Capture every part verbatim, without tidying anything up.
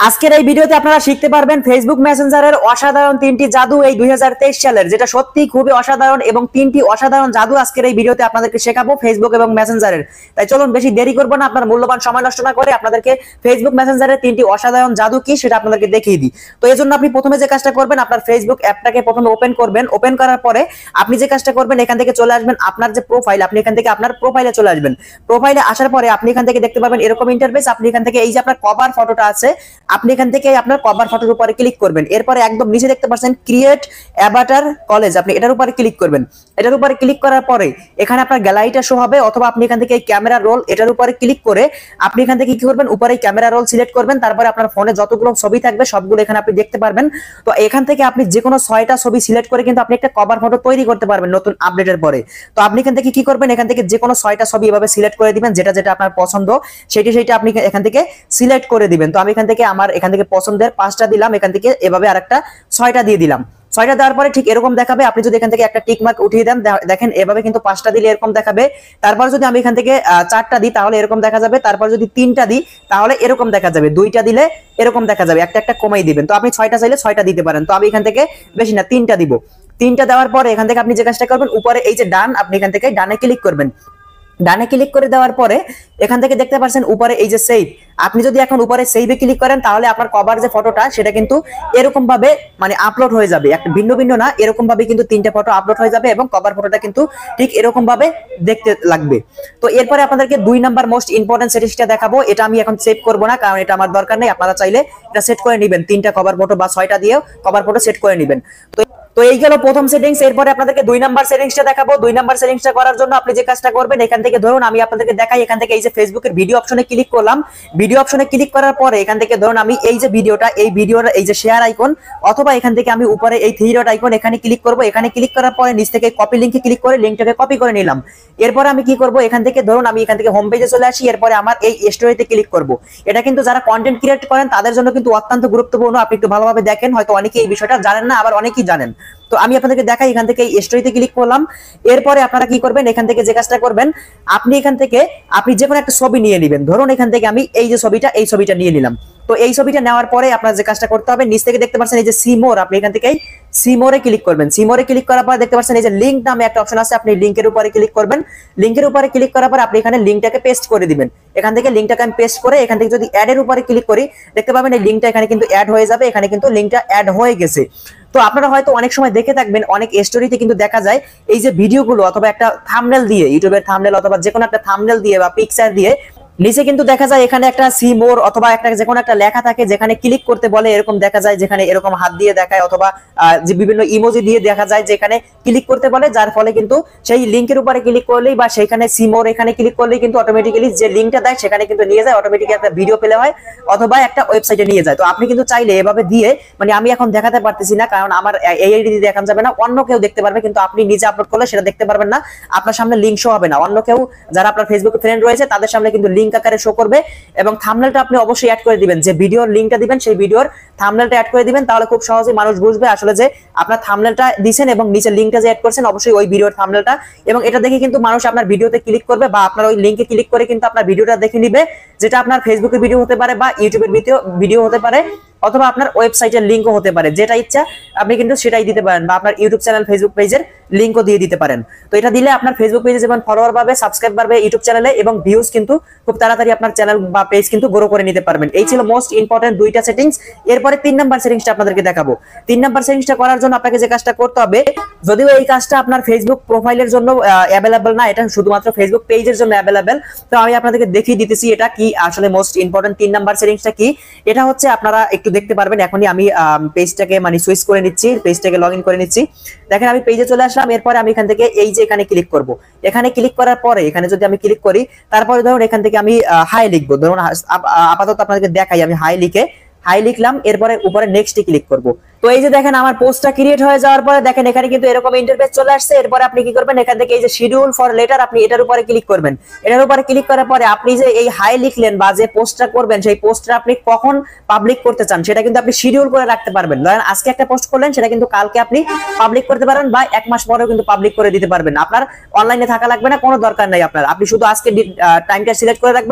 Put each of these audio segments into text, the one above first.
আজকের এই ভিডিওতে আপনারা শিখতে পারবেন ফেসবুক মেসেঞ্জারের অসাধারণ তিনটি জাদু এই দুই হাজার তেইশ সালের, যেটা সত্যি খুবই অসাধারণ এবং তিনটি অসাধারণ জাদু আজকের এই ভিডিওতে আপনাদেরকে শেখাবো ফেসবুক এবং মেসেঞ্জারের। তাই চলুন বেশি দেরি করব না, আপনার মূল্যবান সময় নষ্ট না করে আপনাদেরকে ফেসবুক মেসেঞ্জারের তিনটি অসাধারণ জাদু কি সেটা আপনাদেরকে দেখিয়ে দিই। তো এই জন্য আপনি প্রথমে যে কাজটা করবেন, আপনার ফেসবুক অ্যাপটাকে প্রথমে ওপেন করবেন। ওপেন করার পরে আপনি যে কাজটা করবেন, এখান থেকে চলে আসবেন আপনার যে প্রোফাইল, আপনি এখান থেকে আপনার প্রোফাইলে চলে আসবেন। প্রোফাইলে আসার পরে আপনি এখান থেকে দেখতে পাবেন এরকম ইন্টারফেস। আপনি এখান থেকে এই যে আপনার কভার ফটোটা আছে, আপনি এখান থেকে আপনার কভার ফটোর উপরে ক্লিক করবেন। এরপরে একদম নিচে দেখতে পাচ্ছেন ক্রিয়েট অ্যাভাটার কলেজ, আপনি এটার উপরে ক্লিক করবেন। এটার উপরে ক্লিক করার পরে এখানে আপনার গ্যালারিটা শো হবে, অথবা আপনি এখান থেকে এই ক্যামেরা রোল এটার উপরে ক্লিক করে আপনি এখান থেকে কি করবেন, উপরে ক্যামেরা রোল সিলেক্ট করবেন। তারপরে আপনার ফোনে যতগুলো ছবি থাকবে সবগুলো এখানে আপনি দেখতে পারবেন। তো এখান থেকে আপনি যে কোনো ছয়টা ছবি সিলেক্ট করে কিন্তু আপনি একটা কভার ফটো তৈরি করতে পারবেন নতুন আপডেটের পরে। তো আপনি এখান থেকে কি করবেন, এখান থেকে যে কোনো ছয়টা ছবি এভাবে সিলেক্ট করে দিবেন, যেটা যেটা আপনার পছন্দ সেটি সেটা আপনি এখান থেকে সিলেক্ট করে দিবেন। তো আমি এখান থেকে আমার এখান থেকে পছন্দের পাঁচটা দিলাম, এখান থেকে এভাবে আরেকটা ছয়টা দিয়ে দিলাম। ছয়টা দেওয়ার পরে ঠিক এরকম দেখাবে। আপনি যদি এখান থেকে একটা টিক মার্ক উঠিয়ে দেন, দেখেন এভাবে কিন্তু পাঁচটা দিলে এরকম দেখাবে। তারপর যদি আমি এখান থেকে চারটা দিই তাহলে এরকম দেখা যাবে। তারপর যদি তিনটা দিই তাহলে এরকম দেখা যাবে। দুইটা দিলে এরকম দেখা যাবে, একটা একটা কমাই দিবেন। তো আপনি ছয়টা চাইলে ছয়টা দিতে পারেন। তো আমি এখান থেকে বেশি না তিনটা দিব। তিনটা দেওয়ার পরে এখান থেকে আপনি যে কাজটা করবেন, উপরে এই যে ডান, আপনি এখান থেকে ডানে ক্লিক করবেন। ডানে ক্লিক করে দেওয়ার পরে এখান থেকে দেখতে পাচ্ছেন উপরে এই যে সেভ, আপনি যদি এখন উপরে সেভে ক্লিক করেন তাহলে আপনার কভার যে ফটোটা সেটা কিন্তু এরকম ভাবে মানে আপলোড হয়ে যাবে। একটা ভিন্ন ভিন্ন না, এরকম ভাবে কিন্তু তিনটা ফটো আপলোড হয়ে যাবে এবং কভার ফটোটা কিন্তু ঠিক এরকম ভাবে দেখতে লাগবে। তো এরপরে আপনাদেরকে দুই নাম্বার মোস্ট ইম্পর্টেন্ট সেটিংসটা দেখাবো। এটা আমি এখন সেভ করব না, কারণ এটা আমার দরকার নেই। আপনারা চাইলে এটা সেট করে নেবেন, তিনটা কভার ফটো বা ছয়টা দিয়েও কভার ফটো সেট করে নেবেন। তো তো এই গেল প্রথম সেটিংস। এরপরে আপনাদেরকে দুই নাম্বার সেটিংসটা দেখাবো। দুই নাম্বার সেটিংসটা করার জন্য আপনি যে কাজটা করবেন, এখান থেকে ধরুন আমি আপনাদেরকে দেখাই, এখান থেকে এই যে ফেসবুকের ভিডিও অপশনে ক্লিক করলাম। ভিডিও অপশনে ক্লিক করার পরে এখান থেকে ধরুন আমি এই যে ভিডিওটা, এই ভিডিওর এই যে শেয়ার আইকন, অথবা এখান থেকে আমি উপরে এই থ্রি ডট আইকন এখানে ক্লিক করব। এখানে ক্লিক করার পরে নিচ থেকে কপি লিংকে ক্লিক করে লিংকটাকে কপি করে নিলাম। এরপর আমি কি করব, এখান থেকে ধরুন আমি এখান থেকে হোম পেজে চলে আসি। এরপরে আমার এই স্টোরিতে ক্লিক করব। এটা কিন্তু যারা কন্টেন্ট ক্রিয়েট করেন তাদের জন্য কিন্তু অত্যন্ত গুরুত্বপূর্ণ। আপনি একটু ভালোভাবে দেখেন, হয়তো অনেকেই এই বিষয়টা জানেন না, আবার অনেকেই জানেন। তো আমি আপনাদেরকে দেখাই, এখান থেকে এই স্টোরিতে ক্লিক করলাম। এরপরে আপনারা কি করবেন, এখান থেকে যে কাজটা করবেন, আপনি এখান থেকে আপনি যে কোনো একটা ছবি নিয়ে নেবেন। ধরুন এখান থেকে আমি এই যে ছবিটা, এই ছবিটা নিয়ে নিলাম। তো এই ছবিটা নেওয়ার পরে আপনার যে কাজটা করতে হবে, নিচ থেকে দেখতে পাচ্ছেন এই যে সিমোর, আপনি এখান থেকে সিমোরে ক্লিক করবেন। সিমোরে ক্লিক করার পর দেখতে পাচ্ছেন এই যে লিংক নামে একটা অপশন আছে, আপনি লিংকের উপরে ক্লিক করবেন। লিংকের উপরে ক্লিক করার পর আপনি এখানে লিংকটাকে পেস্ট করে দিবেন। এখান থেকে লিংকটাকে আমি পেস্ট করে এখান থেকে যদি অ্যাড এর উপরে ক্লিক করি, দেখতে পাবেন এই লিংকটা এখানে কিন্তু অ্যাড হয়ে যাবে। এখানে কিন্তু লিংকটা অ্যাড হয়ে গেছে। তো আপনারা হয়তো অনেক সময় দেখে থাকবেন, অনেক স্টোরিতে কিন্তু দেখা যায় এই যে ভিডিওগুলো অথবা একটা থাম্বনেল দিয়ে, ইউটিউবের থাম্বনেল অথবা যে কোনো একটা থাম্বনেল দিয়ে বা পিকচার দিয়ে নিচে কিন্তু দেখা যায় এখানে একটা সি মোর অথবা একটা যে কোনো একটা লেখা থাকে, যেখানে ক্লিক করতে বলে এরকম দেখা যায়, যেখানে এরকম হাত দিয়ে দেখায় অথবা যে বিভিন্ন ইমোজি দিয়ে দেখা যায়, যেখানে ক্লিক করতে বলে, যার ফলে কিন্তু সেই লিংকের উপরে ক্লিক করলেই বা সেখানে সি মোর এখানে ক্লিক করলেই কিন্তু অটোমেটিক্যালি যে লিংকটা দেয় সেখানে কিন্তু নিয়ে যায়, অটোমেটিক্যালি একটা ভিডিও প্লে হয় অথবা একটা ওয়েবসাইটে নিয়ে যায়। তো আপনি কিন্তু চাইলে এভাবে দিয়ে, মানে আমি এখন দেখাতে পারতেছি না কারণ আমার এই আইডি দিয়ে দেখানো যাবে না, অন্য কেউ দেখতে পারবে, কিন্তু আপনি নিজে আপলোড করলে সেটা দেখতে পারবেন না, আপনার সামনে লিংক শো হবে না। অন্য কেউ যারা আপনার ফেসবুকে ফ্রেন্ড রয়েছে তাদের সামনে কিন্তু লিংক আকারে শো করবে। এবং থাম্বনেলটা আপনি অবশ্যই অ্যাড করে দিবেন, যে ভিডিওর লিংকটা দিবেন সেই ভিডিওর থাম্বনেলটা অ্যাড করে দিবেন, তাহলে খুব সহজেই মানুষ বুঝবে আসলে যে আপনার থাম্বনেলটা দিবেন এবং নিচে লিংকটা যে অ্যাড করছেন অবশ্যই ওই ভিডিওর থাম্বনেলটা। এবং এটা দেখে কিন্তু মানুষ আপনার ভিডিওতে ক্লিক করবে বা আপনার ওই লিংকে ক্লিক করে কিন্তু আপনার ভিডিওটা দেখে নিবে, যেটা আপনার ফেসবুকের ভিডিও হতে পারে বা ইউটিউবের ভিডিও ভিডিও হতে পারে অথবা আপনার ওয়েবসাইটের লিংকও হতে পারে, যেটা ইচ্ছা আপনি কিন্তু সেটাই দিতে পারেন, বা আপনার ইউটিউব চ্যানেল ফেসবুক পেজের লিংকও দিয়ে দিতে পারেন। তো এটা দিলে আপনার ফেসবুক পেজে যেমন ফলোয়ার পাবে, সাবস্ক্রাইব বাড়বে ইউটিউব চ্যানেলে, এবং ভিউজ কিন্তু খুব তাড়াতাড়ি আপনার চ্যানেল বা পেজ কিন্তু গ্রো করে নিতে পারবেন। এই ছিল মোস্ট ইম্পর্টেন্ট দুইটা সেটিংস। এরপরে তিন নাম্বার সেটিংসটা আপনাদেরকে দেখাবো। তিন নাম্বার সেটিংসটা করার জন্য আপনাকে যে কাজটা করতে হবে, যদিও এই কাজটা আপনার ফেসবুক প্রোফাইলের জন্য অ্যাভেলেবল না, এটা শুধুমাত্র ফেসবুক পেজের জন্য অ্যাভেলেবল। তো আমি আপনাদেরকে দেখিয়ে দিতেছি এটা কি আসলে মোস্ট ইম্পর্টেন্ট তিন নাম্বার সেটিংসটা কি। এটা হচ্ছে আপনারা একটু দেখতে পারবেন, এখনই আমি পেজটাকে মানে সুইচ করে নিচ্ছি, পেজটাকে লগ ইন করে নিচ্ছি। দেখেন আমি পেজে চলে আসলাম। এরপরে আমি এখান থেকে এই যে এখানে ক্লিক করব। এখানে ক্লিক করার পরে এখানে যদি আমি ক্লিক করি, তারপরে ধরুন এখান থেকে আমি হাই লিখবো। ধরুন আপাতত আপনাদেরকে দেখাই, আমি হাই লিখে হাই লিখলাম। এরপরে উপরে নেক্সটে ক্লিক করব। তো এই যে দেখেন আমার পোস্টটা ক্রিয়েট হয়ে যাওয়ার পরে দেখেন এখানে কিন্তু এরকম ইন্টারফেস চলে আসছে। এরপরে আপনি কি করবেন, এখান থেকে এই যে শিডিউল ফর লেটার, আপনি এটার উপরে ক্লিক করবেন। এটার উপরে ক্লিক করার পরে আপনি যে এই হাই লিখলেন বা যে পোস্টটা করবেন, সেই পোস্টটা আপনি কখন পাবলিক করতে চান সেটা কিন্তু আপনি শিডিউল করে রাখতে পারবেন। ধরেন আজকে একটা পোস্ট করলেন, সেটা কিন্তু কালকে আপনি পাবলিক করতে পারেন বা এক মাস পরেও কিন্তু পাবলিক করে দিতে পারবেন। আপনার অনলাইনে থাকা লাগবে না, কোনো দরকার নাই আপনার, আপনি শুধু আজকে টাইমটা সিলেক্ট করে রাখবেন,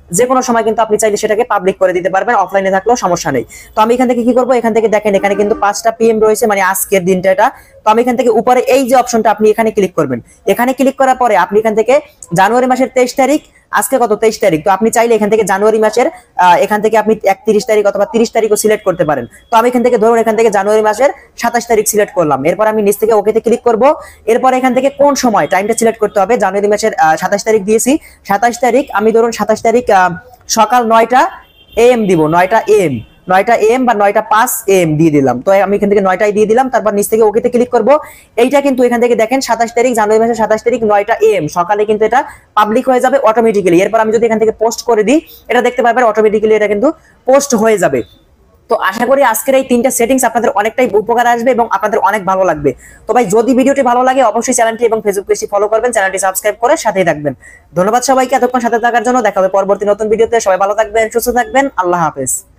যে কোনো সময় কিন্তু আপনি চাইলে সেটাকে পাবলিক করে দিতে পারবেন, অফলাইনে থাকলেও সমস্যা নেই। তো আমি এখান থেকে কি করব, এখান থেকে দেখেন এখানে কিন্তু পাঁচটা পিএম রয়েছে, মানে আজকের দিনটা এটা। তো আমি এখান থেকে উপরে এই যে অপশনটা আপনি এখানে ক্লিক করবেন, এখানে ক্লিক করার পরে আপনি এখান থেকে জানুয়ারি মাসের তেইশ তারিখ, আজকে কত তেইশ তারিখ, তো আপনি চাইলে এখান থেকে জানুয়ারি মাসের এখান থেকে আপনি একত্রিশ তারিখ অথবা তিরিশ তারিখও সিলেক্ট করতে পারেন। তো আমি এখান থেকে ধরুন এখান থেকে জানুয়ারি মাসের সাতাশ তারিখ সিলেক্ট করলাম, এরপর আমি নিচ থেকে ওকেতে ক্লিক করব। এরপর এখান থেকে কোন সময় টাইমটা সিলেক্ট করতে হবে, জানুয়ারি মাসের সাতাশ তারিখ দিয়েছি, সাতাশ তারিখ আমি ধরুন সাতাশ তারিখ সকাল নয়টা এম দিব, নয়টা এম নয়টা এম বা নয়টা পাঁচ এম দিয়ে দিলাম। তো আমি এখান থেকে নয়টায় দিয়ে দিলাম, তারপর নিচ থেকে ওকেতে ক্লিক করব। এইটা কিন্তু এখান থেকে দেখেন সাতাশ তারিখ জানুয়ারি মাসের সাতাশ তারিখ নয়টা এম সকালে কিন্তু এটা পাবলিক হয়ে যাবে অটোমেটিক্যালি। এরপর আমি যদি এখান থেকে পোস্ট করে দিই, এটা দেখতে পাবেন অটোমেটিক্যালি এটা কিন্তু পোস্ট হয়ে যাবে। তো আশা করি আজকের এই তিনটা সেটিংস আপনাদের অনেকটাই উপকার আসবে এবং আপনাদের অনেক ভালো লাগবে। তো ভাই যদি ভিডিওটি ভালো লাগে অবশ্যই চ্যানেলটি এবং ফেসবুক পেজটি ফলো করবেন, চ্যানেলটি সাবস্ক্রাইব করে সাথেই থাকবেন। ধন্যবাদ সবাইকে এতক্ষণ সাথে থাকার জন্য। দেখা হবে পরবর্তী নতুন ভিডিওতে। সবাই ভালো থাকবেন, সুস্থ থাকবেন। আল্লাহ হাফেজ।